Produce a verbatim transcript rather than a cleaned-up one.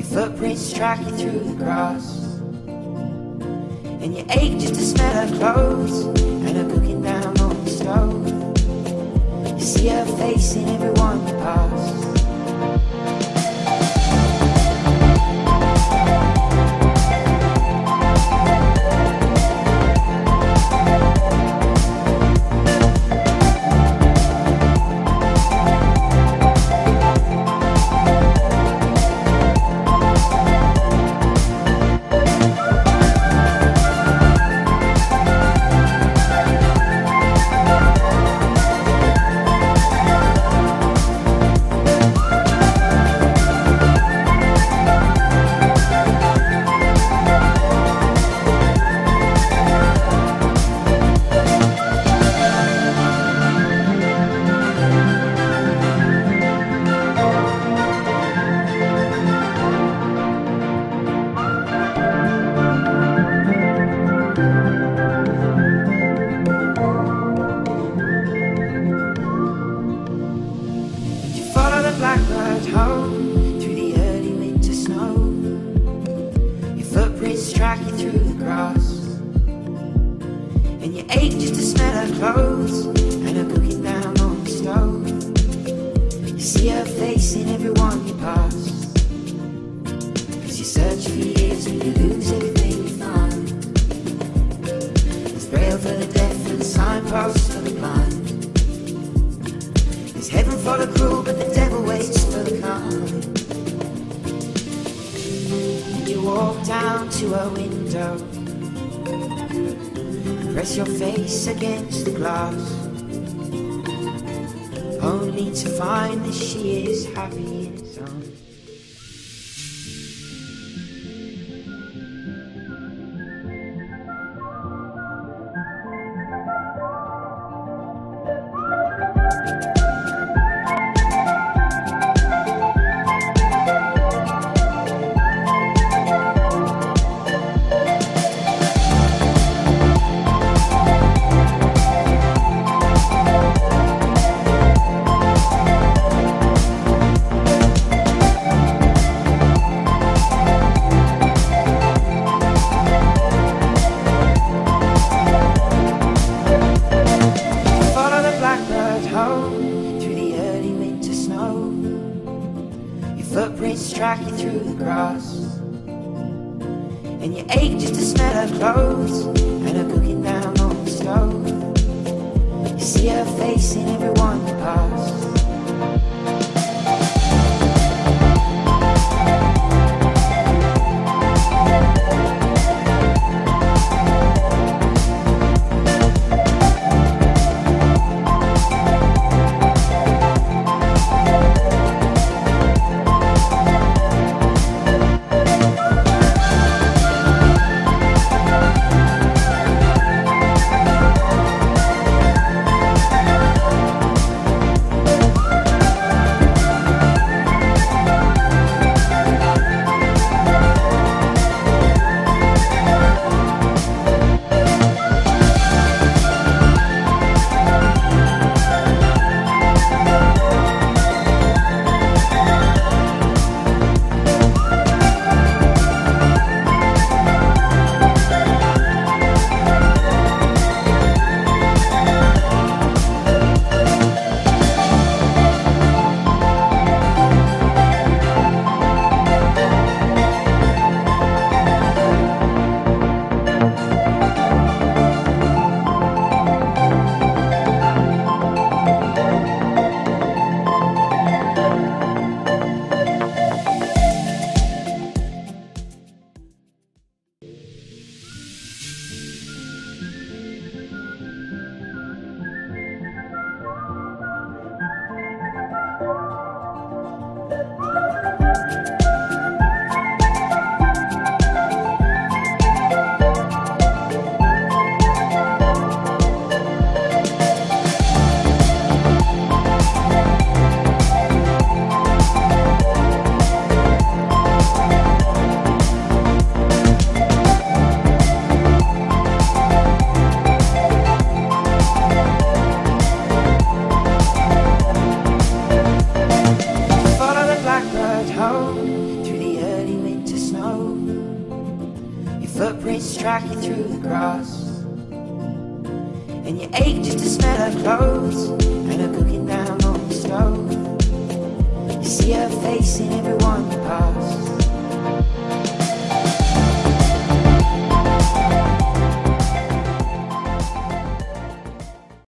footprints track you through the grass, and you ache just to smell her clothes and her cooking down on the stove. You see her face in everyone you pass. Blackbird home through the early winter snow. Your footprints track you through the grass, and you ache just to smell her clothes and her cooking down on the stove. You see her face in everyone you pass, cause you search for years and you lose everything you find. There's braille for the deaf and signposts for the blind. There's heaven for the cruel, but the devil waits for the kind. And you walk down to her window and press your face against the glass, only to find that she is happy in its own. Through the early winter snow, your footprints track you through the grass, and you ache just to smell her clothes and her cooking down on the stove. You see her face in everyone you pass. footprints track you through the grass, and you ache just to smell her clothes and her cooking down on the stove. You see her face in everyone you pass.